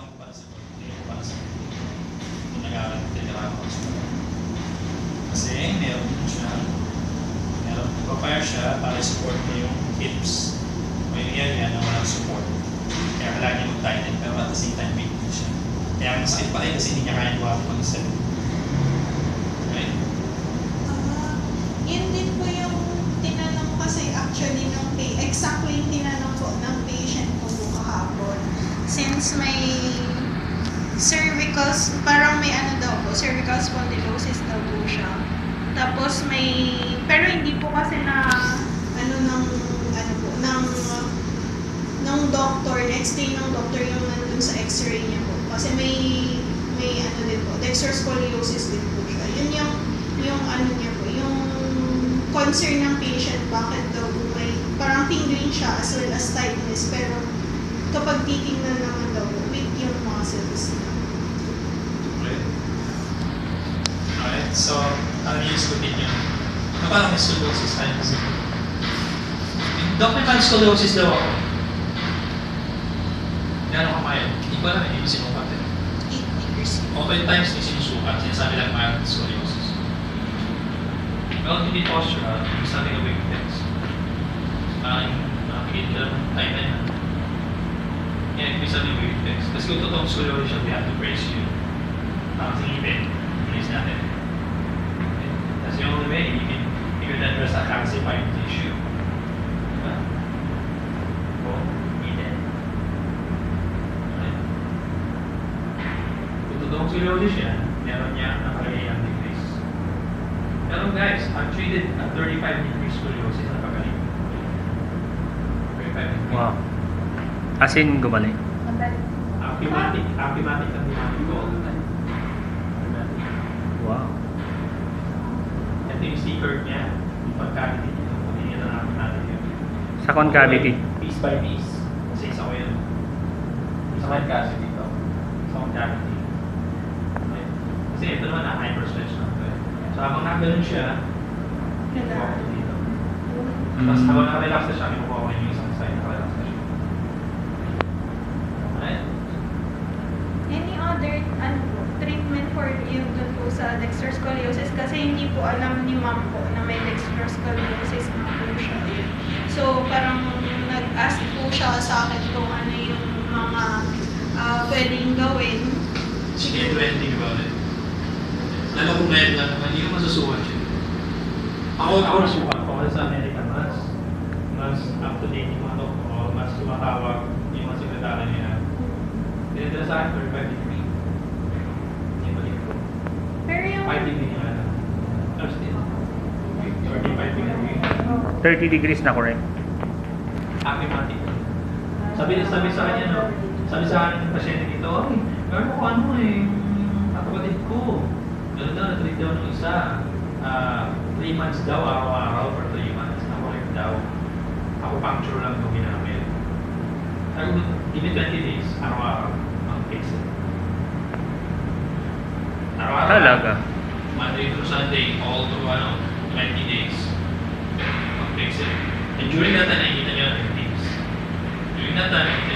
ako para sa hindi ako para sa kung nag-aaral ako sa kasi meron prepare siya para support mo yung hips o yung area na walang support. Kaya kailangan niya mag-tighten pero at the same time weak din siya. Kaya masakit pa rin kasi hindi niya kaya gawa pag-isa. Right? Yun din po yung tinanong kasi actually exactly yung tinanong po ng patient ko po kahapon. Since may parang may daw po, cervical spondylosis daw po siya. Tapos pero hindi po kasi ng doctor, na-explain ng doctor yung nandun sa x-ray niya po. Kasi may din po, dextroscoliosis din po siya. Yun yung niya po, yung concern ng patient, bakit daw may parang tingling siya as well as tightness, pero kapag titingnan naman daw weak yung muscles. Alright, so ano yung sagutin nyo? Parang may scoliosis tayo kasi. Doc, may parang scoliosis daw ako. Gano'n kamayan? Hindi ko alam, hindi ko sinukat eh. 8 degrees. Open times may sinusukat, sinasabi lang mild scoliosis. Well, hindi postural, yung sabi ng wave text. Parang nakakigit ka lang ng time na yan. Yan, ibig sabi ng wave text. Kasi kung totoong scoliosis siya, we have to brace you. Parang singipin, brace natin. That's the only way you can address that calcified tissue. Diba? O, hindi. Kung totoong scoliosis siya, meron niya nakalagay ang degrees. Pero guys, I've treated a 35 degrees scoliosis na pagaling. 35 degrees. Wow. As in, gumaling. Actimatic ang dinamik ko all the time. Wow. Ito yung C-curve niya, yung pag-cavity niya. Hindi na natin yun. Sa concavity. Piece by piece. Kasi isa ko yun. Isa ko yung kasi dito. Isa ko cavity. Okay. Kasi ito naman na hyperstretch na ito. So habang nakaganon siya, kuha ko dito. Tapos habang nakarelax na siya, kuha ko yung isang side, nakarelax na siya. Alright? Any other treatment for yung dun po sa dextroscoliosis? Kasi hindi po alam ni ma'am po na may dextroscoliosis na po siya. So parang nag-ask po siya sa akin kung ano yung mga pwedeng gawin. Sige, do anything about it. Lalo kung ngayon lang naman, hindi ko masusukat yun. Ako nasukat ko kasi sa American, mas up-to-date yung mga doktor, mas tumatawag yung mga sekretary niya. Dinadala sa akin 35 degree. Hindi ba dito? Pero yung 5 degree nga lang. Tapos din. 35 degree. 30 degrees na correct. Actimatic. Sabi sa kanya, no? Sabi sa akin ng pasyente dito, ay, meron ko ano eh, kapatid ko. Ganun daw, na-treat daw ng isa. 3 months daw, araw-araw for 3 months. Ako rin daw. Ako puncture lang yung ginamit. Sabi ko, give me 20 days, araw-araw. Ang fix it. Araw-araw. Talaga? Monday through Sunday, all through 20 days. Ang fix it. And during that time, nakikita niyo na yung tips. During that time, nakikita